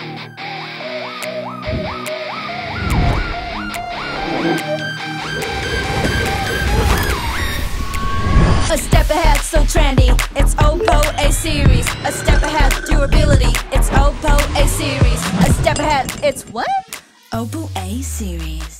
A step ahead, so trendy, it's OPPO A series. A step ahead, durability, it's OPPO A series. A step ahead, it's what? OPPO A series.